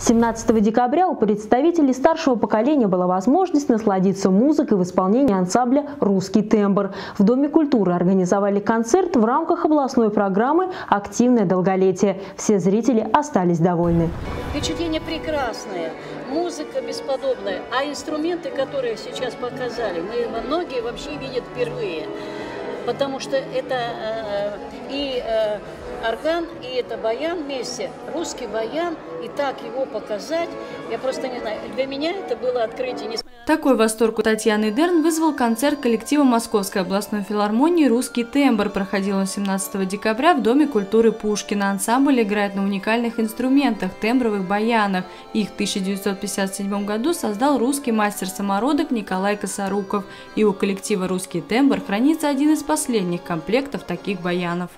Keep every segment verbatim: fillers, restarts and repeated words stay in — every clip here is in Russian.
семнадцатого декабря у представителей старшего поколения была возможность насладиться музыкой в исполнении ансамбля «Русский тембр». В Доме культуры организовали концерт в рамках областной программы «Активное долголетие». Все зрители остались довольны. Впечатление прекрасное, музыка бесподобная, а инструменты, которые сейчас показали, мы многие вообще видят впервые. Потому что это э, и э, орган, и это баян вместе, русский баян, и так его показать, я просто не знаю, для меня это было открытие. Такой восторг у Татьяны Дерн вызвал концерт коллектива Московской областной филармонии «Русский тембр». Проходил он семнадцатого декабря в Доме культуры Пушкина. Ансамбль играет на уникальных инструментах – тембровых баянах. Их в тысяча девятьсот пятьдесят седьмом году создал русский мастер-самородок Николай Косоруков. И у коллектива «Русский тембр» хранится один из последних комплектов таких баянов.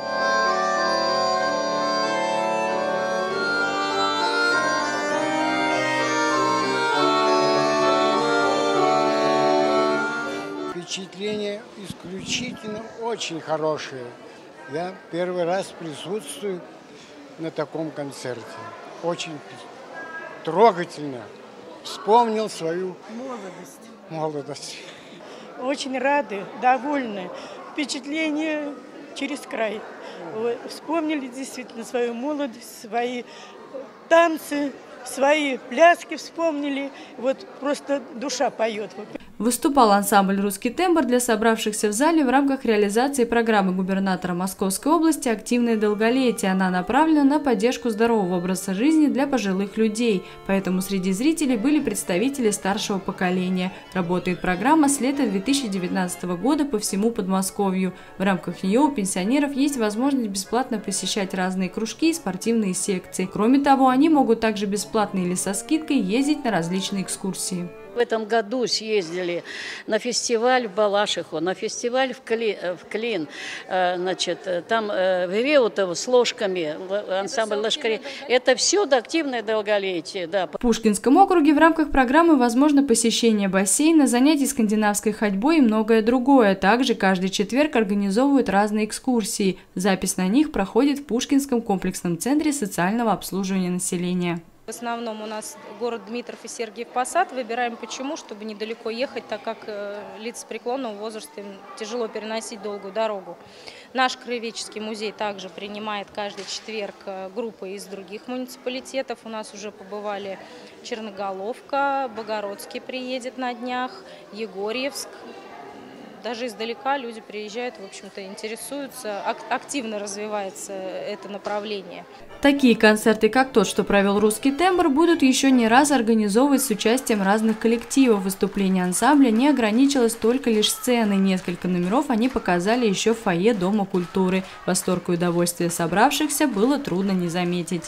Впечатления исключительно очень хорошие. Я первый раз присутствую на таком концерте. Очень трогательно. Вспомнил свою молодость. молодость. Очень рады, довольны. Впечатление через край. Вспомнили действительно свою молодость, свои танцы, свои пляски вспомнили. Вот просто душа поет. Выступал ансамбль «Русский тембр» для собравшихся в зале в рамках реализации программы губернатора Московской области «Активное долголетие». Она направлена на поддержку здорового образа жизни для пожилых людей. Поэтому среди зрителей были представители старшего поколения. Работает программа с лета две тысячи девятнадцатого года по всему Подмосковью. В рамках нее у пенсионеров есть возможность бесплатно посещать разные кружки и спортивные секции. Кроме того, они могут также бесплатно или со скидкой ездить на различные экскурсии. В этом году съездили на фестиваль в Балашиху, на фестиваль в, Кли, в Клин, значит, там в Реутово с ложками, ансамбль «Лошкари». Это все активное долголетие. Да. В Пушкинском округе в рамках программы возможно посещение бассейна, занятий скандинавской ходьбой и многое другое. Также каждый четверг организовывают разные экскурсии. Запись на них проходит в Пушкинском комплексном центре социального обслуживания населения. В основном у нас город Дмитров и Сергиев Посад. Выбираем почему, чтобы недалеко ехать, так как лица преклонного возраста им тяжело переносить долгую дорогу. Наш краеведческий музей также принимает каждый четверг группы из других муниципалитетов. У нас уже побывали Черноголовка, Богородский приедет на днях, Егорьевск. Даже издалека люди приезжают, в общем-то, интересуются, активно развивается это направление. Такие концерты, как тот, что провел «Русский тембр», будут еще не раз организовывать с участием разных коллективов. Выступление ансамбля не ограничилось только лишь сценой. Несколько номеров они показали еще в фойе Дома культуры. Восторг и удовольствие собравшихся было трудно не заметить.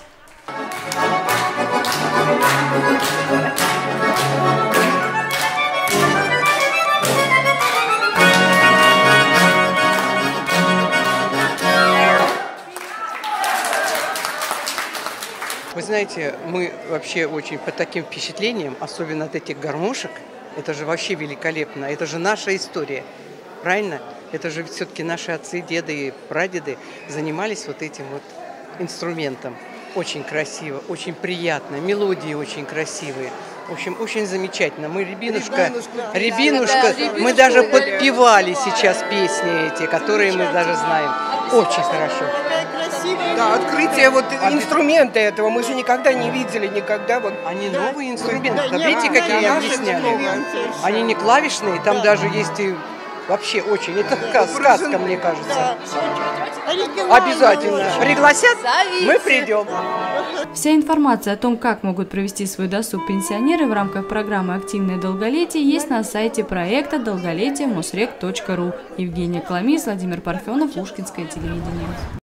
Вы знаете, мы вообще очень под таким впечатлением, особенно от этих гармошек, это же вообще великолепно, это же наша история, правильно? Это же все-таки наши отцы, деды и прадеды занимались вот этим вот инструментом. Очень красиво, очень приятно, мелодии очень красивые. В общем, очень замечательно. Мы ребинушка, ребинушка, мы даже подпевали сейчас песни эти, которые мы даже знаем. Очень хорошо. Да, открытие вот инструмента этого мы же никогда не видели, никогда вот. Они новые инструменты, видите, какие я объясняли. Они не клавишные, там даже есть и вообще очень. Это сказка, мне кажется. Обязательно. Пригласят, мы придем. Вся информация о том, как могут провести свой досуг пенсионеры в рамках программы «Активное долголетие», есть на сайте проекта долголетие мосрек точка ру. Евгения Коломис, Владимир Парфенов, Пушкинское телевидение.